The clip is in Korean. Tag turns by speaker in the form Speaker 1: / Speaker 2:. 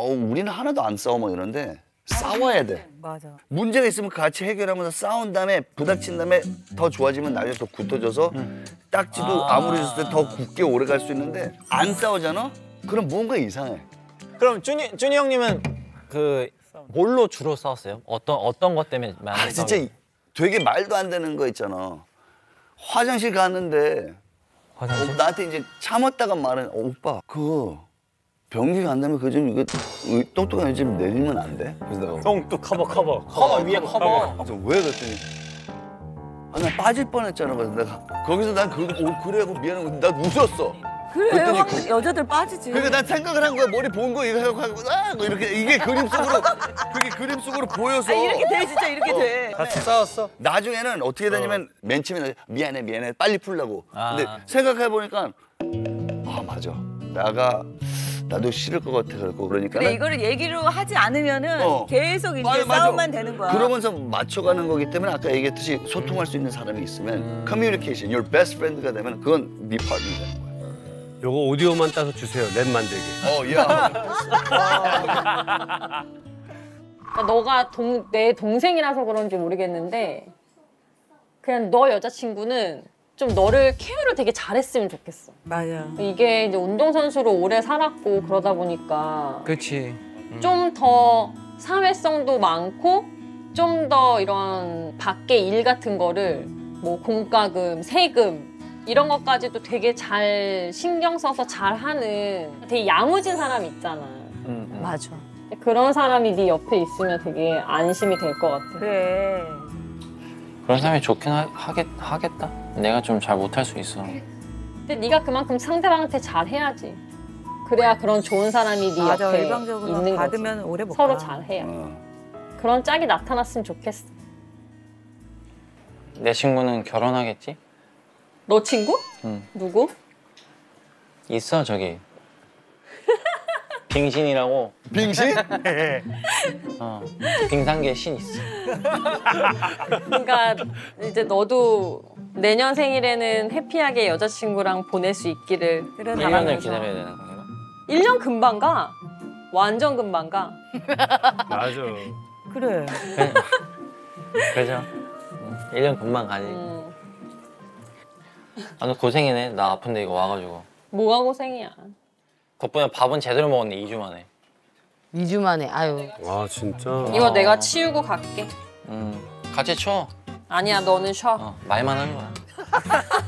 Speaker 1: 우리는 하나도 안 싸워 뭐 이런데 싸워야 돼.
Speaker 2: 맞아.
Speaker 1: 문제가 있으면 같이 해결하면서 싸운 다음에 부닥친 다음에 더 좋아지면 나중에 더 굳어져서 딱지도 아무리 있을 때 더 굳게 오래 갈 수 있는데 안 싸우잖아? 그럼 뭔가 이상해.
Speaker 3: 그럼 준이 형님은 그 뭘로 주로 싸웠어요? 어떤 것 때문에 많이
Speaker 1: 진짜 되게 말도 안 되는 거 있잖아. 화장실 갔는데 나한테 이제 참았다가 말은 오빠 그 변기가 안 되면 그 좀 이거 똑똑한 좀 내리면 안 돼? 그래서 내가
Speaker 3: 형또 커버 위에 커버.
Speaker 1: 그래서 왜 그랬더니 나 빠질 뻔했잖아. 그래서 내가 거기서 난 그래 하고 미안하고 난 웃었어.
Speaker 2: 그래 여자들 빠지지.
Speaker 1: 그러니까 난 생각을 한 거야. 머리 본 거 이거 하고 이렇게 이게 그림 속으로 보여서.
Speaker 2: 이렇게 돼 진짜 이렇게 돼.
Speaker 3: 같이 싸웠어?
Speaker 1: 나중에는 어떻게 되냐면 맨 처음에는 미안해 빨리 풀려고. 근데 생각해 보니까 맞아. 나도 싫을 것 같아 그러니까.
Speaker 2: 그래 이거를 얘기로 하지 않으면은 계속 이제 싸움만 되는 거야.
Speaker 1: 그러면서 맞춰가는 거기 때문에 아까 얘기했듯이 소통할 수 있는 사람이 있으면 커뮤니케이션, your best friend가 되면 그건 네 파트너가 되는 거야.
Speaker 4: 요거 오디오만 따서 주세요. 랩 만들기.
Speaker 1: 야.
Speaker 5: 그러니까 너가 내 동생이라서 그런지 모르겠는데 그냥 너 여자친구는 좀 너를 케어를 되게 잘했으면 좋겠어.
Speaker 2: 맞아.
Speaker 5: 이게 이제 운동선수로 오래 살았고 그러다 보니까
Speaker 3: 그렇지.
Speaker 5: 좀 더 사회성도 많고 좀 더 이런 밖에 일 같은 거를 뭐 공과금, 세금 이런 것까지도 되게 잘 신경 써서 잘하는 되게 야무진 사람 있잖아.
Speaker 2: 맞아.
Speaker 5: 그런 사람이 네 옆에 있으면 되게 안심이 될 것 같아.
Speaker 2: 그래.
Speaker 6: 그런 사람이 좋긴 하겠다. 내가 좀 잘 못할 수 있어.
Speaker 5: 근데 네가 그만큼 상대방한테 잘해야지. 그래야 그런 좋은 사람이 네
Speaker 2: 맞아.
Speaker 5: 옆에
Speaker 2: 일방적으로
Speaker 5: 있는
Speaker 2: 받으면
Speaker 5: 거지.
Speaker 2: 오래 못
Speaker 5: 서로
Speaker 2: 가.
Speaker 5: 잘해야. 그런 짝이 나타났으면 좋겠어.
Speaker 6: 내 친구는 결혼하겠지?
Speaker 5: 너 친구?
Speaker 6: 응.
Speaker 5: 누구?
Speaker 6: 있어 저기. 빙신이라고.
Speaker 1: 빙신?
Speaker 6: 빙상계에 신 있어.
Speaker 5: 그러니까 이제 너도 내년 생일에는 해피하게 여자친구랑 보낼 수 있기를
Speaker 6: 1년을 기다려야 되는 건가?
Speaker 5: 1년 금방 가. 완전 금방 가.
Speaker 4: 맞아.
Speaker 2: 그래.
Speaker 6: 그죠? 1년 금방 가지. 너 고생이네. 나 아픈데 이거 와가지고.
Speaker 5: 뭐가 고생이야.
Speaker 6: 덕분에 밥은 제대로 먹었네. 2주 만에.
Speaker 7: 2주 만에 아유.
Speaker 4: 와 진짜.
Speaker 5: 이거 내가 치우고 갈게.
Speaker 6: 같이 쳐.
Speaker 5: 아니야 너는 쉬어.
Speaker 6: 말만 하는 거야.